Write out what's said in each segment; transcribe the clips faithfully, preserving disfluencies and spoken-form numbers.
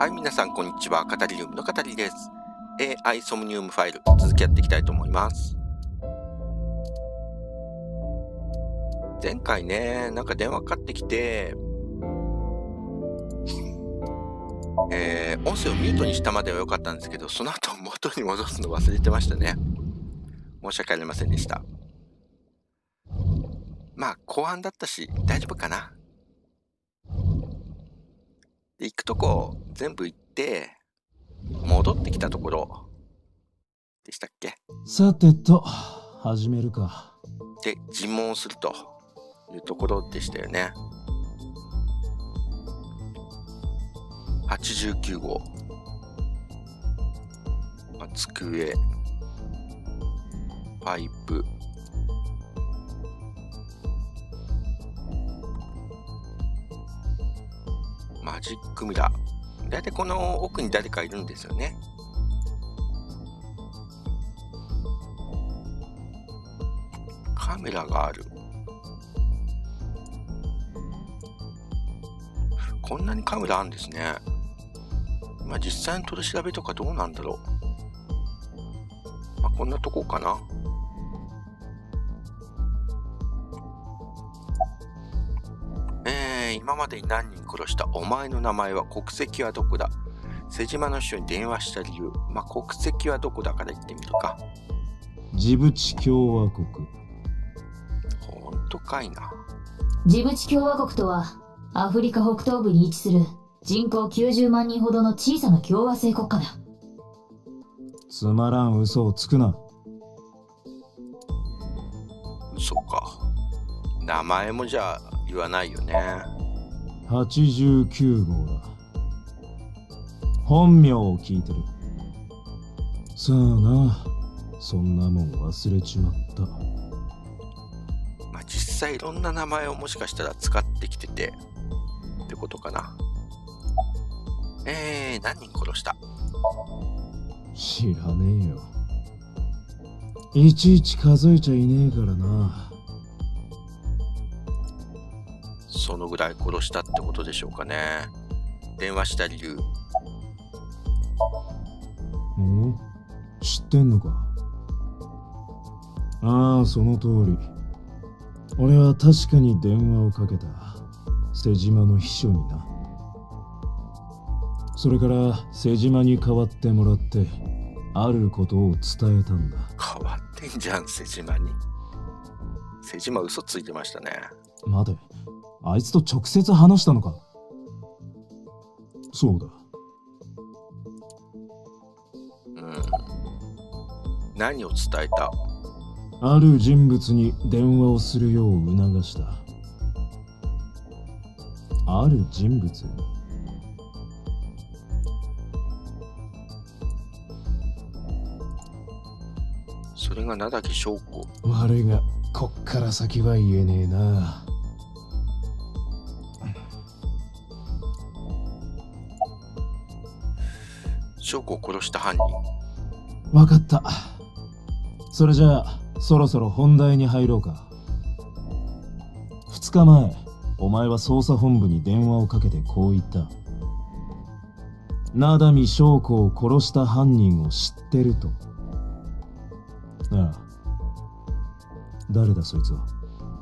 はい、皆さん、こんにちは。カタリウムのカタリです。エーアイ ソムニウムファイル、続きやっていきたいと思います。前回ね、なんか電話かかってきて、えー、音声をミュートにしたまでは良かったんですけど、その後元に戻すの忘れてましたね。申し訳ありませんでした。まあ、後半だったし、大丈夫かな。で、行くとこ全部行って、戻ってきたところでしたっけ。 さてと、始めるか。 で、尋問をするというところでしたよね。はちじゅうきゅうごう。まあ、机、パイプ、マジックミラー。だいたいこの奥に誰かいるんですよね。カメラがある。こんなにカメラあるんですね。まあ実際の取り調べとかどうなんだろう。まあこんなとこかな。えー、今までに何人殺した？お前の名前は？国籍はどこだ？瀬島の秘書に電話した理由。まあ国籍はどこだから言ってみるか。 ジブチ共和国。 ほんとかいな。 ジブチ共和国とはアフリカ北東部に位置する人口きゅうじゅうまんにんほどの小さな共和制国家だ。 つまらん嘘をつくな。 嘘か。名前もじゃあ言わないよね。 はちじゅうきゅうごうだ。本名を聞いてる。さあな、そんなもん忘れちまった。 まあ実際いろんな名前をもしかしたら使ってきててってことかな。えー、何人殺した？ 知らねえよ。いちいち数えちゃいねえからな。 そのぐらい殺したってことでしょうかね。電話した理由。 え？知ってんのか？ああ、その通り。俺は確かに電話をかけた。瀬島の秘書にな。それから瀬島に代わってもらってあることを伝えたんだ。 変わってんじゃん、瀬島に。瀬島嘘ついてましたね。 待て、あいつと直接話したのか？そうだ。 うん。何を伝えた？ ある人物に電話をするよう促した。ある人物？ それが名崎翔子。 悪いがこっから先は言えねえな。 翔子を殺した犯人。 わかった。それじゃあそろそろ本題に入ろうか。ふつかまえ、お前は捜査本部に電話をかけてこう言った。名波翔子を殺した犯人を知ってると。ああ。誰だそいつは。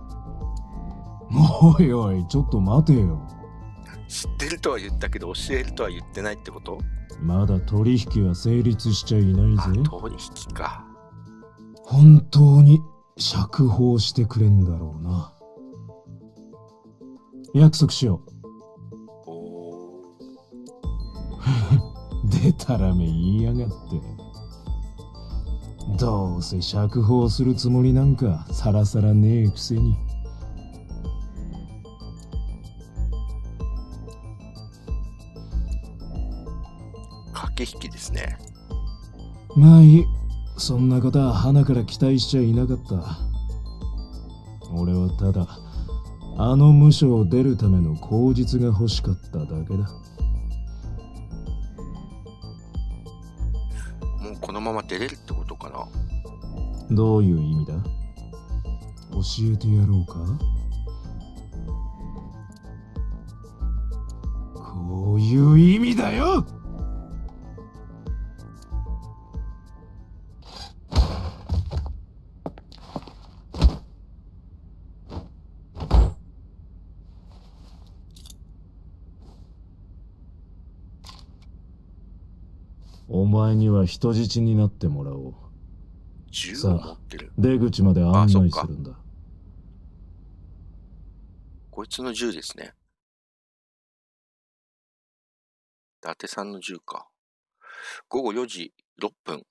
おいおい、ちょっと待てよ。 知ってるとは言ったけど教えるとは言ってないってこと？ まだ取引は成立しちゃいないぜ。 あ、取引か。 本当に釈放してくれんだろうな。約束しよう。 おー。でたらめ言いやがって。どうせ釈放するつもりなんかさらさらねえくせに。 駆け引きですね。 まあいい。そんなことは鼻から期待しちゃいなかった。俺はただあの無所を出るための口実が欲しかっただけだ。 もうこのまま出れるってことかな。 どういう意味だ？教えてやろうか？こういう意味だ。 だよ。お前には人質になってもらおう。 銃を持ってる。 出口まで案内するんだ。 こいつの銃ですね。伊達さんの銃か。ごごよじろっぷん。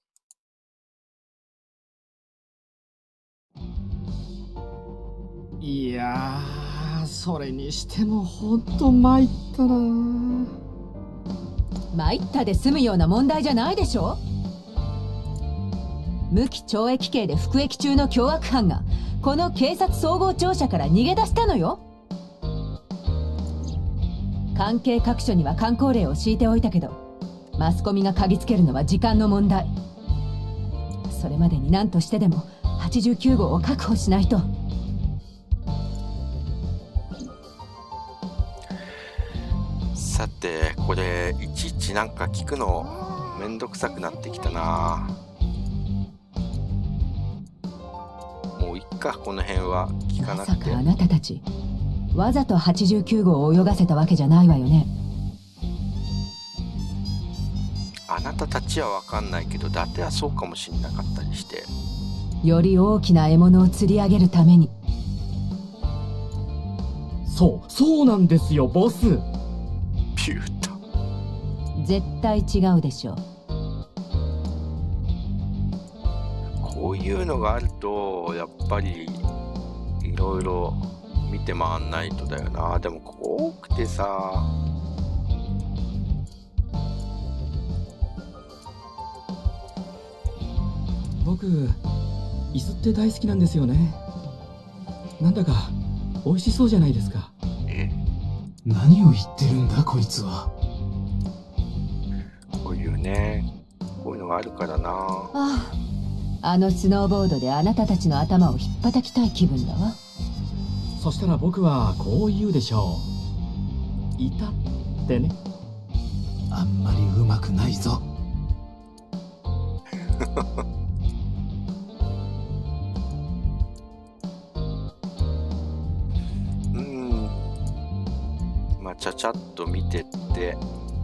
いやー、それにしてもほんと参ったな。 参ったで済むような問題じゃないでしょ。無期懲役刑で服役中の凶悪犯がこの警察総合庁舎から逃げ出したのよ。関係各所には箝口令を敷いておいたけど、マスコミが嗅ぎつけるのは時間の問題。それまでに何としてでもはちじゅうきゅう号を確保しないと。 さて、これいちいちなんか聞くのめんどくさくなってきたな。もういっか、この辺は聞かなくて。 まさかあなたたちわざとはちじゅうきゅう号を泳がせたわけじゃないわよね。 あなたたちは分かんないけど、伊達はそうかもしんなかったりして。 より大きな獲物を釣り上げるために。 そうそうなんですよ、ボス。 ピューと。 絶対違うでしょう。 こういうのがあるとやっぱりいろいろ見て回んないとだよな。でもここ多くてさ。 僕椅子って大好きなんですよね。なんだか美味しそうじゃないですか。 え、 何を言ってるんだこいつは。 こういうね、こういうのがあるからな。 ああ、あのスノーボードであなたたちの頭をひっ叩きたい気分だわ。 そしたら僕はこう言うでしょう。いたってね。 あんまりうまくないぞ。 うん。まあちゃちゃっと見てって。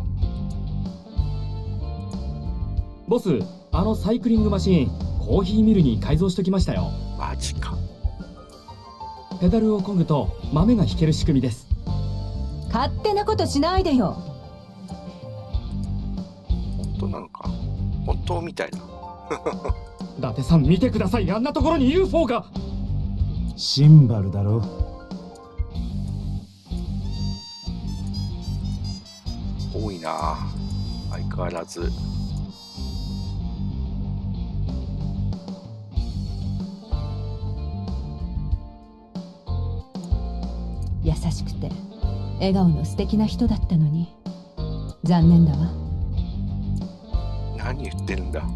ボス、あのサイクリングマシーンコーヒーミルに改造しときましたよ。 マジか。 ペダルを漕ぐと豆が引ける仕組みです。 勝手なことしないでよ。 本当なのか。本当みたいな。 伊達さん見てください、あんなところに ユーフォー が。 シンバルだろ。 多いな、相変わらず。 優しくて笑顔の素敵な人だったのに残念だわ。 何言ってるんだ。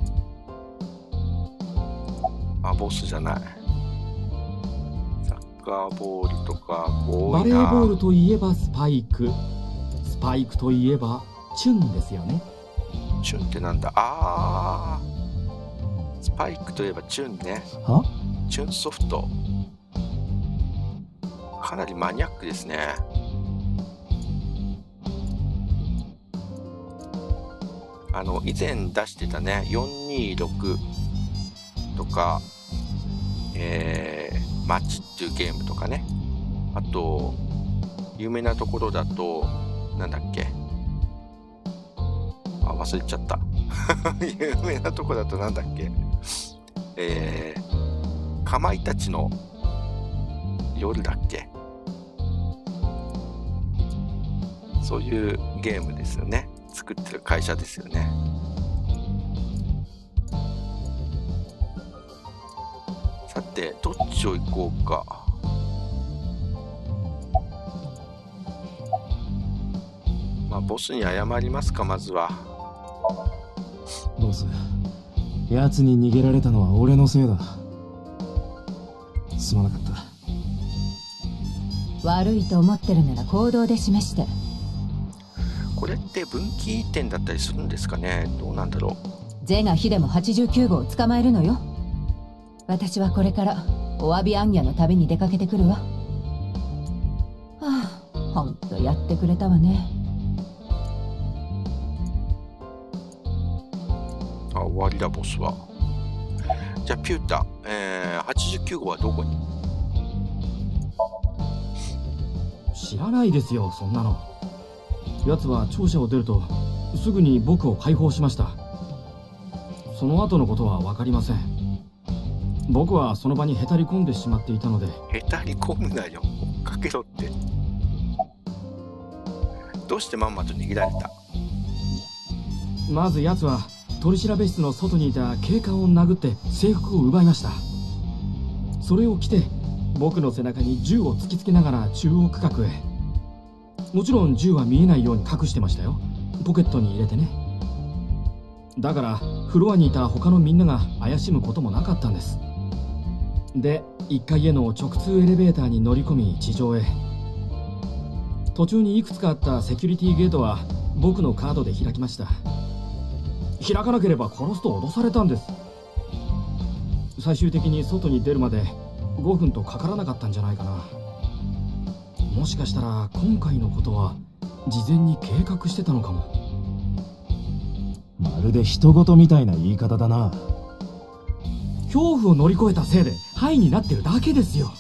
あ、ボスじゃない。サッカーボールとか多バいな。 レーボールといえばスパイク、スパイクといえばチュンですよね。 チュンってなんだ。あー、スパイクといえばチュンね。 は？ チュンソフト。かなりマニアックですね。あの以前出してたねよんにーろくとか、えー、マッチっていうゲームとかね。あと有名なところだとなんだっけ、あ、忘れちゃった有名なところだとなんだっけ、えー、かまいたちの夜だっけ。そういうゲームですよね。作ってる会社ですよね。さてどっちを行こうか。まあボスに謝りますか、まずは。 ボス、奴に逃げられたのは俺のせいだ。すまなかった。 悪いと思ってるなら行動で示して。 これって分岐点だったりするんですかね。どうなんだろう。ゼガヒでもはちじゅうきゅうごうを捕まえるのよ。私はこれからお詫び行脚の旅に出かけてくるわ。はあ、ほんとやってくれたわね。 あ、終わりだボスは。じゃあピュータ、えー、はちじゅうきゅうごうはどこに？ 知らないですよ、そんなの。奴は庁舎を出るとすぐに僕を解放しました。その後のことは分かりません。僕はその場にへたり込んでしまっていたので。 へたり込むなよ、追っかけろって。どうしてまんまと逃げられた？ まず奴は取調室の外にいた警官を殴って制服を奪いました。それを着て僕の背中に銃を突きつけながら中央区画へ。もちろん銃は見えないように隠してましたよ。ポケットに入れてね。だからフロアにいた他のみんなが怪しむこともなかったんです。でいっかいへの直通エレベーターに乗り込み地上へ。途中にいくつかあったセキュリティゲートは僕のカードで開きました。開かなければ殺すと脅されたんです。最終的に外に出るまでごふんとかからなかったんじゃないかな。もしかしたら今回のことは事前に計画してたのかも。 まるで人事みたいな言い方だな。 恐怖を乗り越えたせいでハイになってるだけですよ。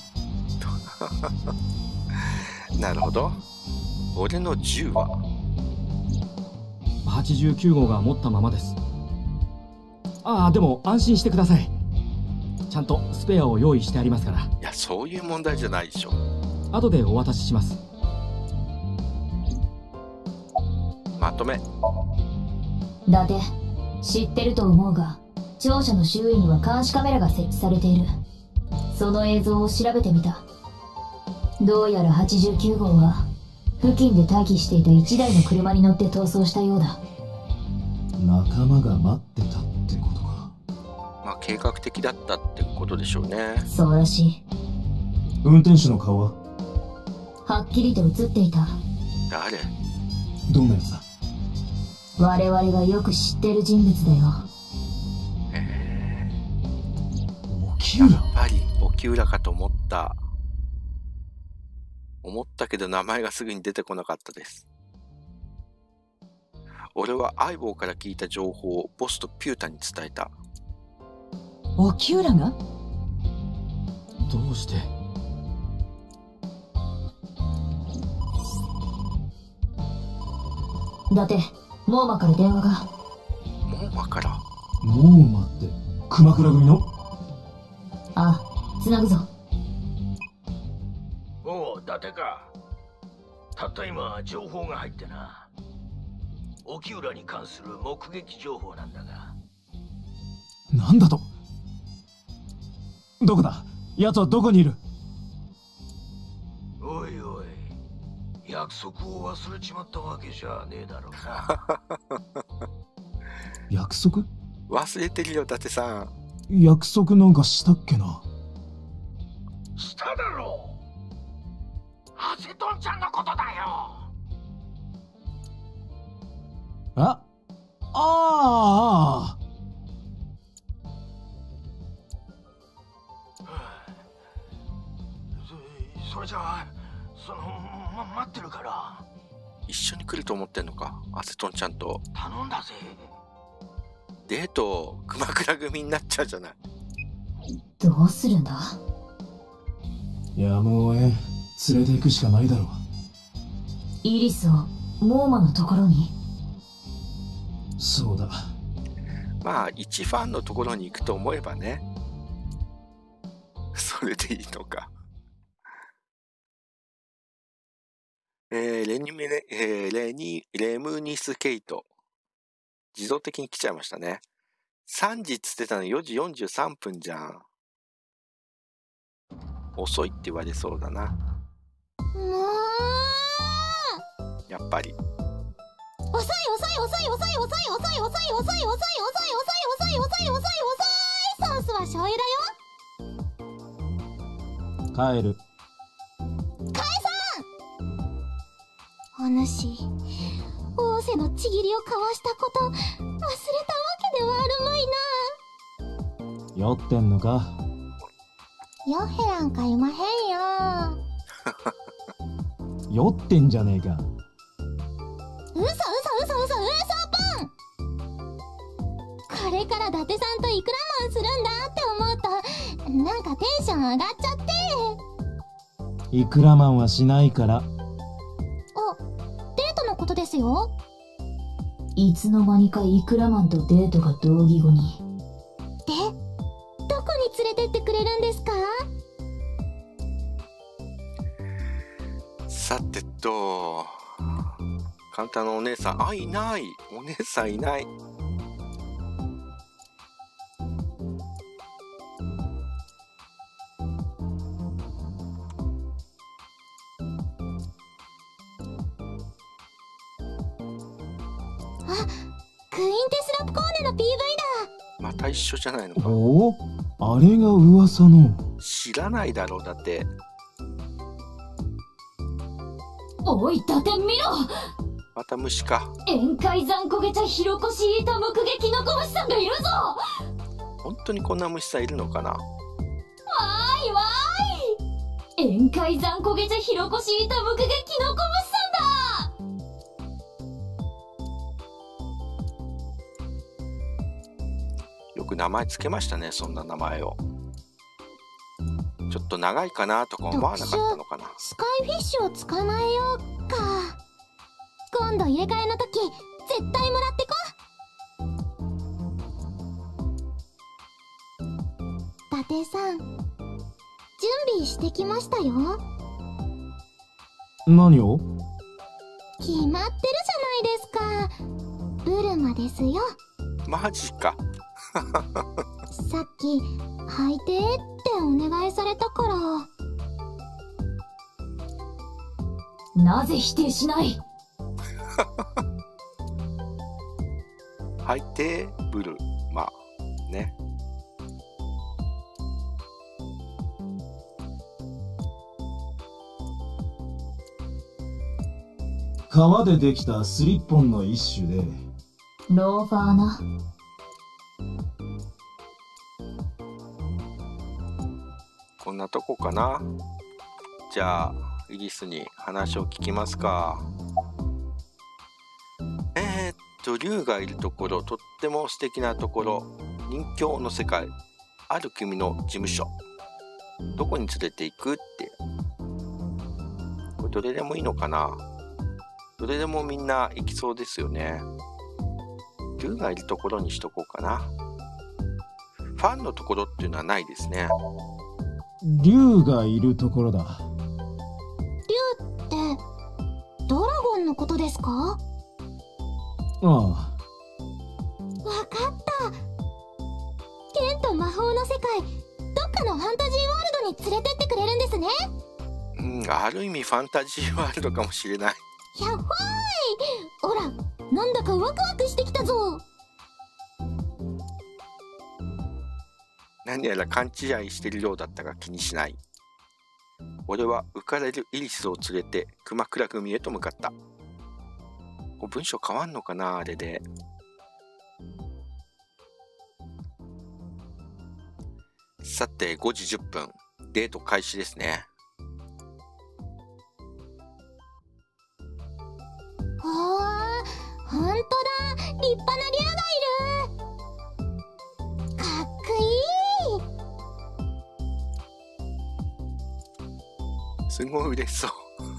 なるほど。俺の銃ははちじゅうきゅうごうが持ったままです。ああ、でも安心してください。ちゃんとスペアを用意してありますから。いや、そういう問題じゃないでしょ。 後でお渡しします。 まとめ。 伊達、知ってると思うが、庁舎の周囲には監視カメラが設置されている。その映像を調べてみた。どうやらはちじゅうきゅうごうは付近で待機していたいちだいの車に乗って逃走したようだ。 仲間が待ってたってことか。 まあ計画的だったってことでしょうね。 そうらしい。 運転手の顔は？ はっきりと映っていた。 誰？ どんなやつだ？ 我々がよく知ってる人物だよ。 へえ。 沖浦？ やっぱり沖浦かと思った。思ったけど名前がすぐに出てこなかったです。俺は相棒から聞いた情報をボスとピュータに伝えた。 沖浦が？ どうして？ だってモーマから電話が。 モーマから？ モーマって熊倉組の？ ああ、つなぐぞ。 おう、伊達か。たった今情報が入ってな。沖浦に関する目撃情報なんだが。 なんだと？どこだ？奴はどこにいる？ おいおい、約束を忘れちまったわけじゃねえだろうな。 約束？ 忘れてるよ、伊達さん。 約束なんかしたっけな？ しただろう。アセトンちゃんのことだよ。 あああそ, それじゃあその、ま、待ってるから。 一緒に来ると思ってんのか、アセトンちゃんと。 頼んだぜ。 デート熊倉組になっちゃうじゃない。 どうするんだ？ やむをえん。連れて行くしかないだろう。 イリスをモーマのところに？ そうだ。 まあ一ファンのところに行くと思えばね、それでいいのか。えー、レニメレ、えー、レニレムニスケイト自動的に来ちゃいましたね。さんじっつってたのよじよんじゅうさんぷんじゃん。遅いって言われそうだな。 もうやっぱり遅い遅い遅い遅い遅い遅い遅い遅い遅い遅い遅い遅い遅い遅い遅い遅い遅い遅いソースは醤油だよ。 帰る。 返さんお主遅仰せのちぎりを交わしたこと忘れたわけではあるまいな。 酔ってんのか？ 酔へらんかいまへんよ。 酔ってんじゃねえか。 うそうそうそうそ、うそぽん。これから伊達さんといくらマンするんだって思うとなんかテンション上がっちゃって。 いくらマンはしないから。 あ、デートのことですよ。 いつの間にかイクラマンとデートが同義語に。 で、どこに連れてってくれるんですか？ さてと、簡単なお姉さん、あ、いない。お姉さんいない。 あ、クイーンテスラプコーネの ピーブイ だ。 また一緒じゃないのか。 おお、あれが噂の。 知らないだろう、だって。 おい、伊達見ろ。 また虫か。 宴会残焦げ茶広越しいた目撃の小虫さんがいるぞ。 本当にこんな虫さんいるのかな。 わーいわーい。宴会残焦げ茶広越しいた目撃の小虫さんだ。 よく名前つけましたね、そんな名前を。ちょっと長いかなとか思わなかったのかな。 スカイフィッシュを捕まえようか。今度入れ替えの時絶対もらってこ。伊達さん、準備してきましたよ。 何を？ 決まってるじゃないですか。ブルマですよ。 マジか。 さっき履いてってお願いされたから。 なぜ否定しない？ 履いてブルまあね。 革でできたスリッポンの一種で。 ローファーな。 こんなとこかな。じゃあイギスに話を聞きますか。えー、っと竜がいるところ、とっても素敵なところ、人形の世界、ある君の事務所、どこに連れて行くって。これどれでもいいのかな。どれでもみんな行きそうですよね。竜がいるところにしとこうかな。ファンのところっていうのはないですね。 竜がいるところだ。 竜ってドラゴンのことですか？ ああ。 わかった。剣と魔法の世界、どっかのファンタジーワールドに連れてってくれるんですね。 うん、ある意味ファンタジーワールドかもしれない。 やっほーい。ほら、なんだかワクワクしてきたぞ。 何やら勘違いしてるようだったが気にしない。俺は浮かれるイリスを連れて熊倉組へと向かった。こう文章変わんのかな、あれで。さてごじじゅっぷん、デート開始ですね。 ほー、ほんとだ。立派な竜がいる。かっこいい。 すごい嬉しそう。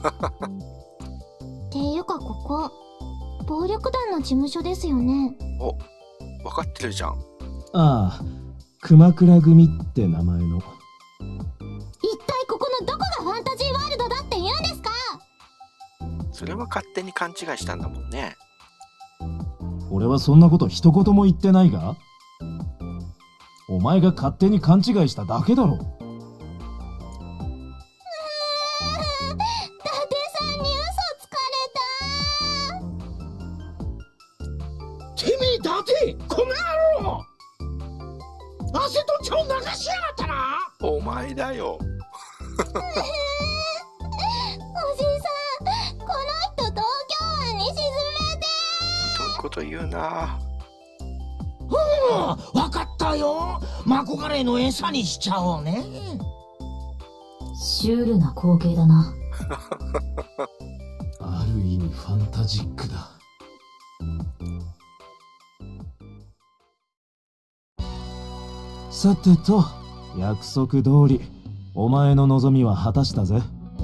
っていうかここ暴力団の事務所ですよね。 お、分かってるじゃん。 ああ、熊倉組って名前の。 一体ここのどこがファンタジーワールドだって言うんですか？ それは勝手に勘違いしたんだもんね。 俺はそんなこと一言も言ってないが。お前が勝手に勘違いしただけだろ。 汗と血を流しやがったな。 お前だよ。 おじいさん、この人東京湾に沈めて。 こと言うな。 うん、わかったよ。マコガレーの餌にしちゃおうね。 シュールな光景だな。 ある意味ファンタジックだ。さてと、約束通りお前の望みは果たしたぜ。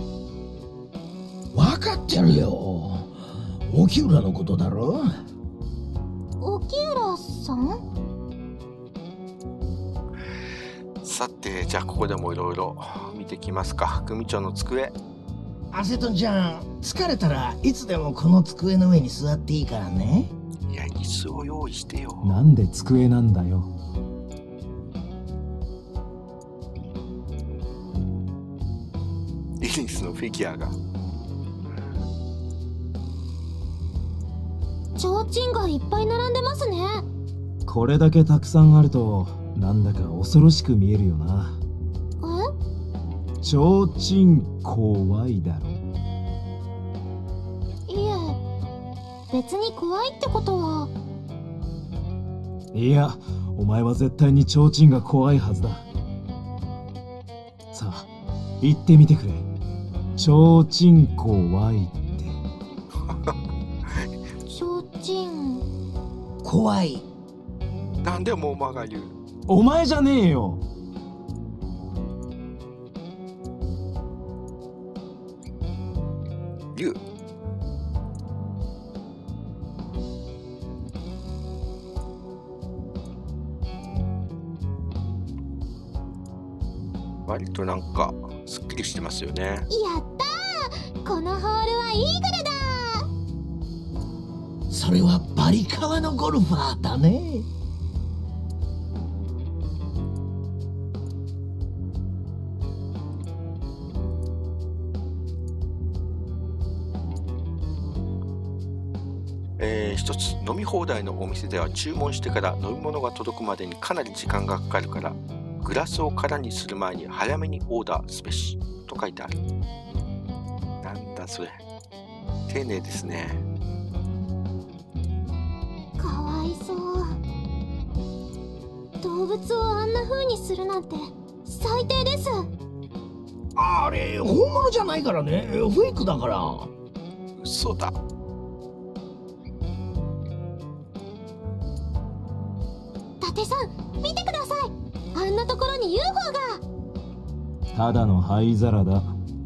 わかってるよ。沖浦のことだろ。 沖浦さん？ さて、じゃあここでもいろいろ見てきますか。組長の机。 アセトンちゃん、疲れたらいつでもこの机の上に座っていいからね。 いや、椅子を用意してよ。 なんで机なんだよ。 イリスのフィギュアが。 提灯がいっぱい並んでますね。 これだけたくさんあるとなんだか恐ろしく見えるよな。 え？ ちょうちん怖いだろ。 いえ、別に怖いってことは。 いや、お前は絶対にちょうちんが怖いはずだ。さあ言ってみてくれ。ちょうちん怖いって。 ちょうちん怖い。 なんでもおまが言う。 お前じゃねえよ。 言う。割となんかすっきりしてますよね。 やったー、このホールはイーグルだ。 それはバリカワのゴルファーだね。 えー、一つ、飲み放題のお店では注文してから飲み物が届くまでにかなり時間がかかるからグラスを空にする前に早めにオーダーすべしと書いてある。なんだそれ、丁寧ですね。 かわいそう。動物をあんな風にするなんて最低です。 あれ本物じゃないからね。フェイクだから。 嘘だ。 伊達さん、見てください。あんなところに ユーフォー が。 ただの灰皿だ。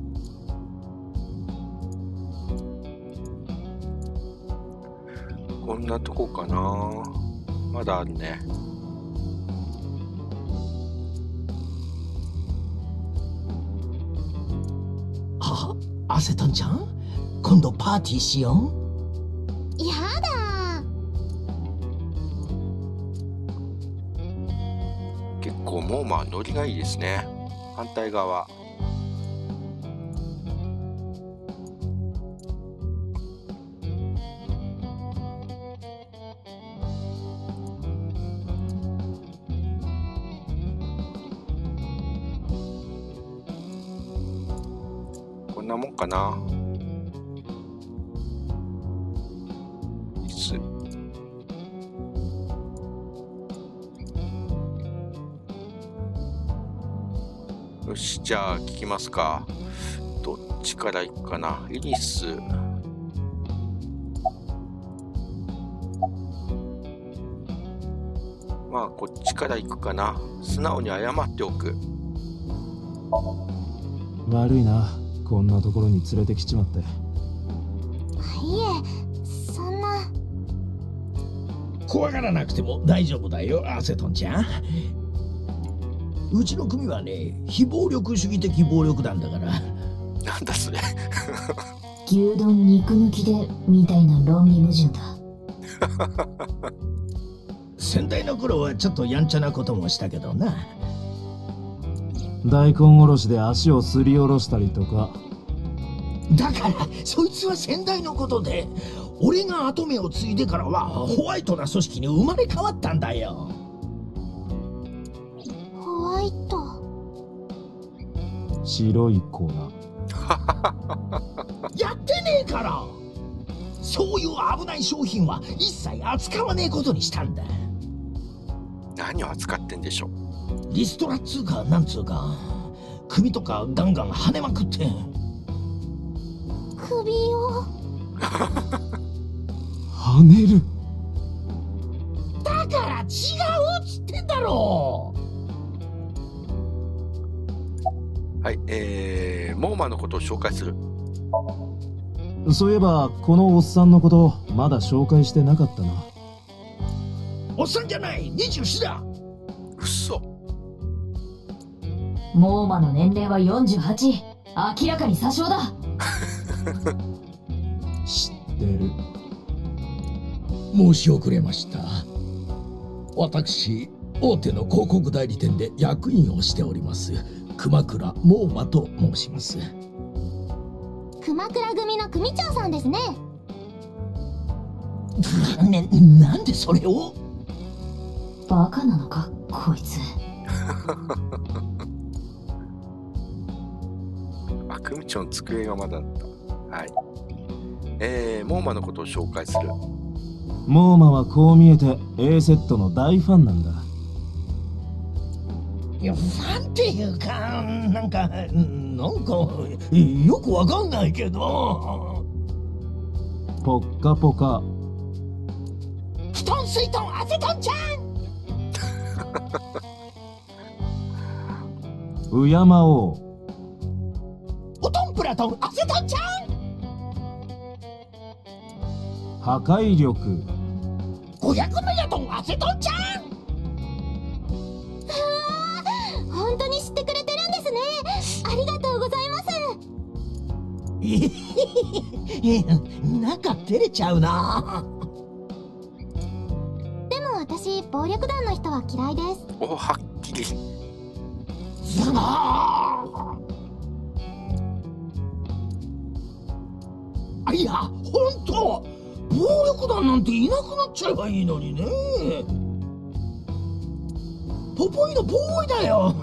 こんなとこかな。まだあるね。 あ、アセトンちゃん、今度パーティーしよやだ。 結構もうまあノリがいいですね。反対側。こんなもんかな。椅子。よし、じゃあ聞きますか。どっちから行くかな。イニス。まあこっちから行くかな。素直に謝っておく。 悪いな、こんなところに連れてきちまって。 いえ、そんな。 怖がらなくても大丈夫だよ、アセトンちゃん。うちの組はね、非暴力主義的暴力団だから。 なんだそれ。 牛丼肉抜きでみたいな論理矛盾だ。 先代の頃はちょっとやんちゃなこともしたけどな。 大根おろしで足をすりおろしたりとか。 だからそいつは先代のことで、俺が跡目を継いでからはホワイトな組織に生まれ変わったんだよ。 ホワイト。 白い粉。 やってねえから。 そういう危ない商品は一切扱わねえことにしたんだ。 何を扱ってんでしょう。 リストラっつうかなんつうか、首とかガンガン跳ねまくって。 首を跳ねる。 だから違うっつってんだろはい、えー、モーマのことを紹介する。 そういえばこのおっさんのことまだ紹介してなかったな。 おっさんじゃない、にじゅうよんだ。 うっそ。 モーマの年齢はよんじゅうはち。明らかに詐称だ。 知ってる。 申し遅れました。私、大手の広告代理店で役員をしております熊倉モーマと申します。 熊倉組の組長さんですね。 ね、なんでそれを。 バカなのかこいつ。 あ、組長の机がまだあった。はい。えー、モーマのことを紹介する。 モーマはこう見えて A セットの大ファンなんだ。 いや、ファンっていうか、なんか、なんか、よくわかんないけど。 ポッカポカ。 布団水遁アセトンちゃん。 うやまおう。 おとんプラトンアセトンちゃん。 破壊力。 ごひゃくメガトンアセトンちゃん。 本当に知ってくれてるんですね。ありがとうございます。 えなんか照れちゃうな。 でも私暴力団の人は嫌いです。 お、はっきり。 あ、いや、ほんと暴力団なんていなくなっちゃえばいいのにね。ポポイのボーイだよ。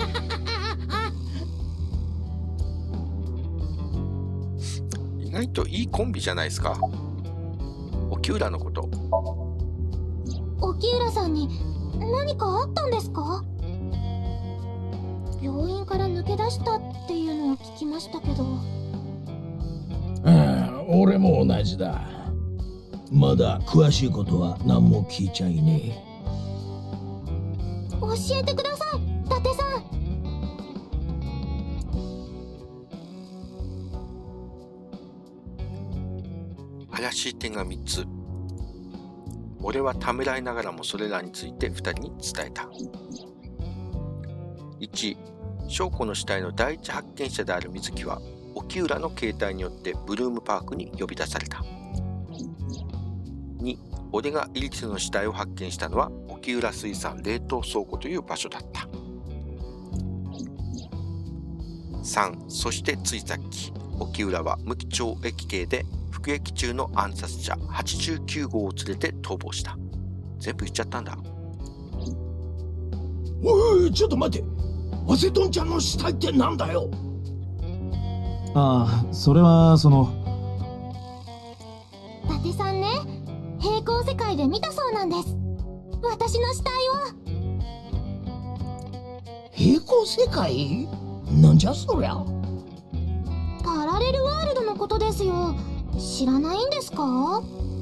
意外といいコンビじゃないですか。沖浦のこと。 沖浦さんに何かあったんですか？病院から抜け出したっていうのを聞きましたけど。 ああ、俺も同じだ。まだ詳しいことは何も聞いちゃいねえ。 教えてください、伊達さん。 怪しい点がみっつ。俺はためらいながらもそれらについてふたりに伝えた。いち、翔子の死体の第一発見者である水木は沖浦の携帯によってブルームパークに呼び出された。に、俺がイリスの死体を発見したのは沖浦水産冷凍倉庫という場所だった。さん、そしてついさっき沖浦は無期懲役刑で服役中の暗殺者はちじゅうきゅうごうを連れて逃亡した。全部言っちゃったんだ。 おい、ちょっと待て。アセトンちゃんの死体ってなんだよ。 ああ、それはその伊達さんね、平行世界で見たそうなんです。私の死体を。 平行世界？なんじゃそりゃ。 パラレルワールドのことですよ。知らないんですか？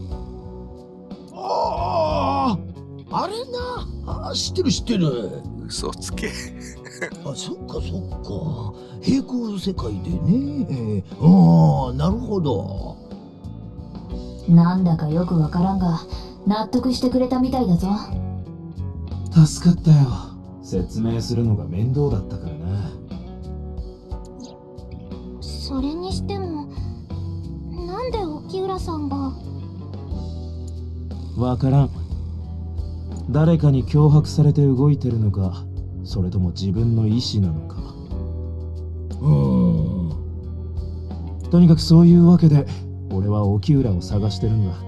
ああ、あれな。あ、知ってる知ってる。 嘘つけ。 あ、そっかそっか。平行世界でね。ああ、なるほど。 なんだかよくわからんが納得してくれたみたいだぞ。 助かったよ。説明するのが面倒だったからな。 それにしてもなんで沖浦さんが。 わからん。誰かに脅迫されて動いてるのか、それとも自分の意志なのか。 うーん。 とにかくそういうわけで俺は沖浦を探してるんだ。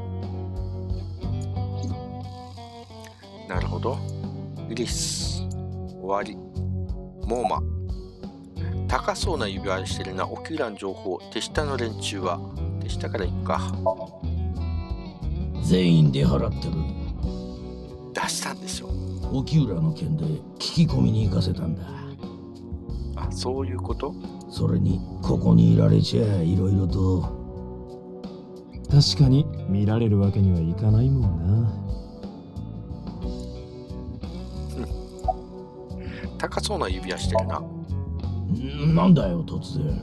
なるほど。イリス終わり。モーマ高そうな指輪してるな。沖浦の情報手下の連中は手下から行くか。 全員出払ってる。 出したんでしょ。 沖浦の件で聞き込みに行かせたんだ。 あ、そういうこと？ それにここにいられちゃいろいろと。 確かに見られるわけにはいかないもんな。 高そうな指輪してるな。 なんだよ突然。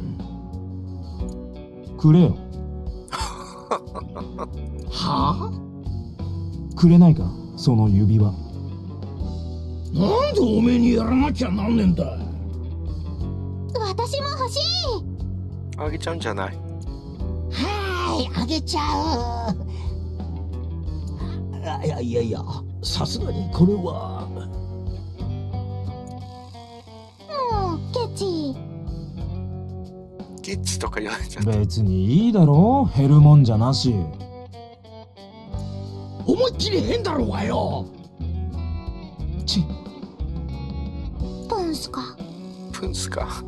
くれよ。 はあ？ くれないか、その指輪。 なんでおめえにやらなきゃなんねんだ。 私も欲しい。 あげちゃうんじゃない？ はーい、あげちゃう。いやいやいや、さすがにこれは。 もうケチ。 ケチとか言われちゃった。 別にいいだろ、減るもんじゃなし。 思いっきり変だろうがよ。 ちプンスか。 プンスか。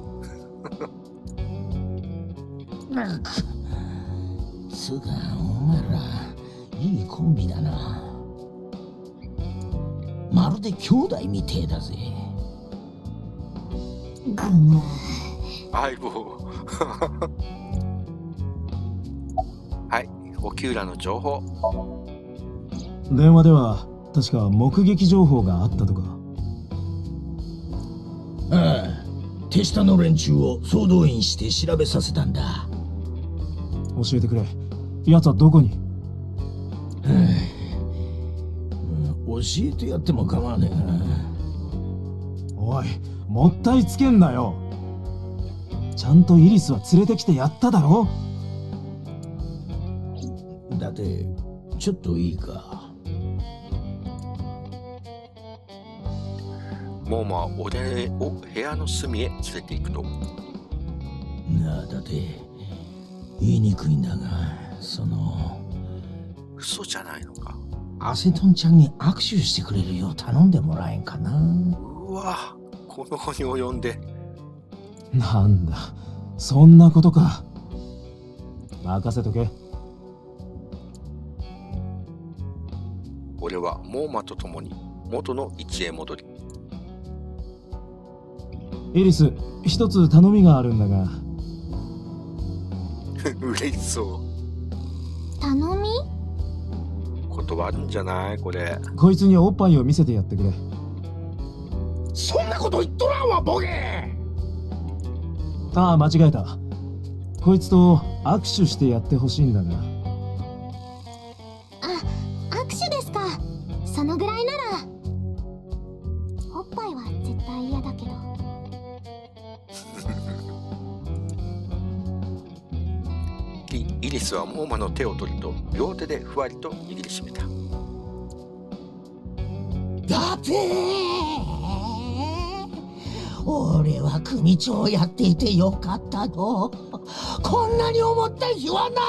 つうかお前らいいコンビだな。まるで兄弟みてえだぜ。 ぐぬ。 相棒。はい、沖浦の情報。 電話では確か目撃情報があったとか。 ああ、手下の連中を総動員して調べさせたんだ。 教えてくれ、奴はどこに？ はあ、教えてやっても構わねえな。 おい、もったいつけんなよ。ちゃんとイリスは連れてきてやっただろ。 だってちょっといいか。 モーマは俺を部屋の隅へ連れて行くと。 なあ、だって言いにくいんだが、その嘘じゃないのか。 アセトンちゃんに握手してくれるよう頼んでもらえんかな。 うわ、この子に及んで。 なんだ、そんなことか。任せとけ。 俺はモーマと共に元の位置へ戻り。 イリス、一つ頼みがあるんだが。 嬉しそう。 頼み？ 断るんじゃないこれ。 こいつにおっぱいを見せてやってくれ。 そんなこと言っとらんわ、ボケ。 ああ、間違えた。こいつと握手してやってほしいんだが。 あ、握手ですか。そのぐらいなら。おっぱいは絶対嫌だけど。 イ, イリスはモーマの手を取ると両手でふわりと握りしめた。 だって俺は組長やっていてよかったの。こんなに思った日はない。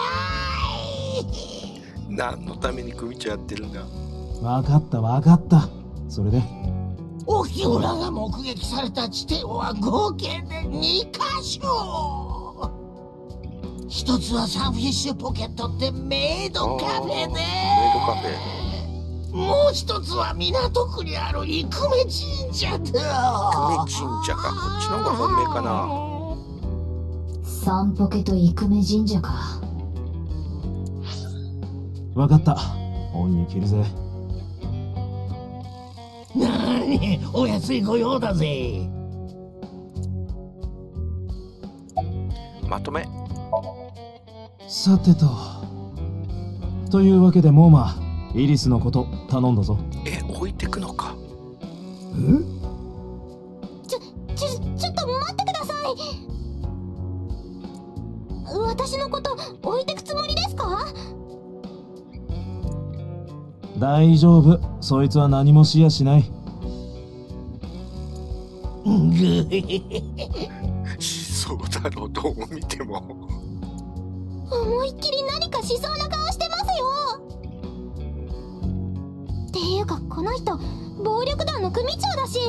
何のために組長やってるんだ。 わかったわかった。それで沖浦が目撃された地点は合計でにかしょ。一つはサンフィッシュポケットってメイドカフェで、 メイドカフェ。 もう一つは港区にある生目神社と。 生目神社か。こっちの方が本命かな。 サンポケと生目神社か。 わかった。恩に着るぜ。 なに、お安い御用だぜ。 まとめ。 さてと。というわけでモーマ、イリスのこと頼んだぞ。 え、置いてくのか。 え？ ちょ、ちょ、ちょっと待ってください。私のこと置いてくつもりですか？ 大丈夫。そいつは何もしやしない。 しそうだろう、どう見ても。 思いっきり何かしそうな顔してますよ。っていうかこの人暴力団の組長だし。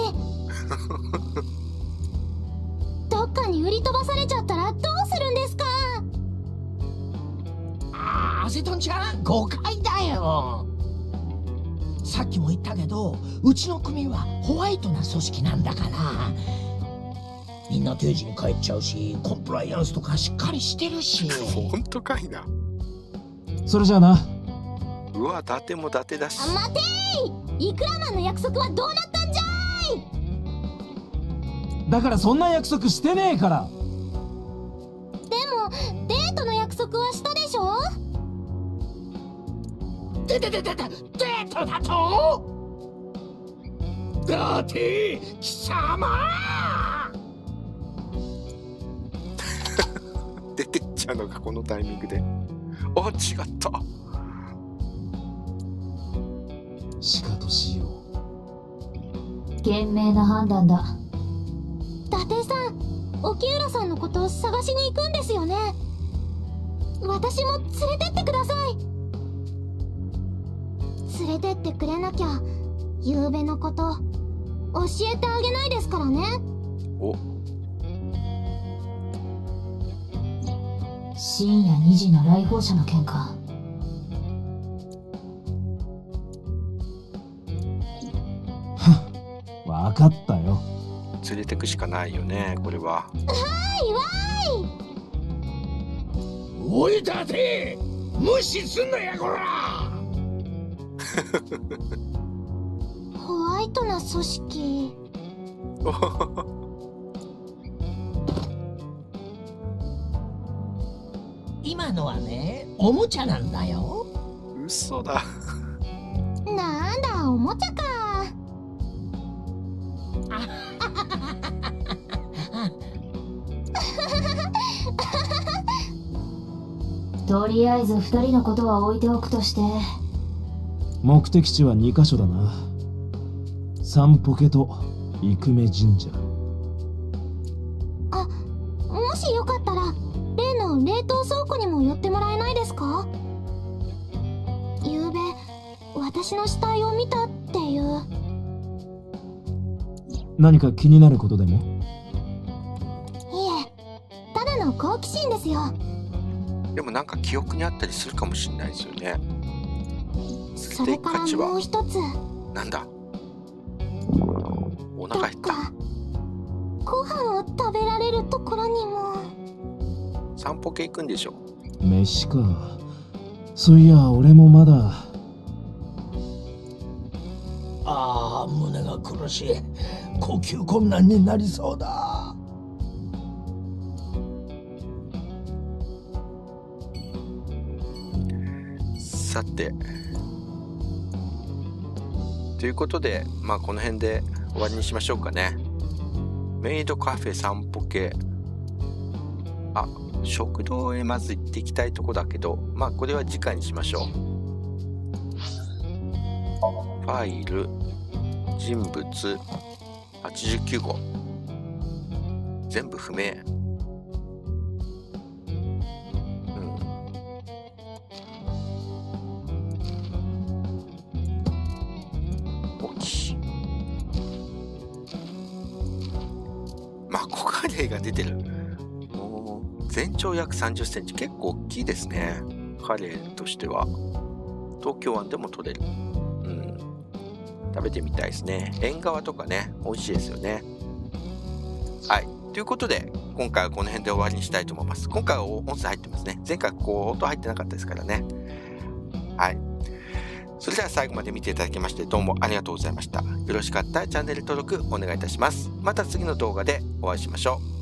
どっかに売り飛ばされちゃったらどうするんですか？ あアセトンちゃん誤解だよ。さっきも言ったけど、うちの組はホワイトな組織なんだから、みんな定時に帰っちゃうし、コンプライアンスとかしっかりしてるし。 本当かいな。 それじゃあな。 うわ、伊達も伊達だし。 あ、待てーい。イクラマンの約束はどうなったんじゃーい。 だからそんな約束してねえから。 でもデートの約束はしたでしょ。 でででででデートだと。だって貴様出てっちゃうのがこのタイミングで。あ、違った。 しかとしよう。 賢明な判断だ。 伊達さん、沖浦さんのことを探しに行くんですよね。私も連れてってください。連れてってくれなきゃ夕べのこと教えてあげないですからね。 お、 深夜にじの来訪者の件か。 わかったよ。 連れてくしかないよね、これは。 わーいわーい。 おいだて無視すんなやこら。 ホワイトな組織。 今のはね、おもちゃなんだよ。 嘘だ。 なんだ、おもちゃか。 とりあえずふたりのことは置いておくとして、 目的地はにカ所だな。サンポケと生目神社。 あ、もしよかったら例の冷凍倉庫にも寄ってもらえないですか。昨べ私の死体を見たっていう。 何か気になることでも？ いえ、ただの好奇心ですよ。 でもなんか記憶にあったりするかもしれないですよね。 それからもう一つ。 なんだ。お腹減った。 ご飯を食べられるところにも。 散歩系行くんでしょ。 飯か。そういや俺もまだ。 ああ、胸が苦しい。呼吸困難になりそうだ。 さて、ということで、まあこの辺で終わりにしましょうかね。メイドカフェ散歩系。あ、食堂へまず行っていきたいとこだけど、まあこれは次回にしましょう。ファイル、人物、はちじゅうきゅうごう。全部不明。が出てる。もう全長約さんじゅっセンチ、結構大きいですね。カレーとしては東京湾でも取れる。うん、食べてみたいですね。縁側とかね、美味しいですよね。はい、ということで今回はこの辺で終わりにしたいと思います。今回は音声入ってますね。前回こう音入ってなかったですからね。はい、それでは最後まで見ていただきましてどうもありがとうございました。よろしかったらチャンネル登録お願いいたします。また次の動画でお会いしましょう。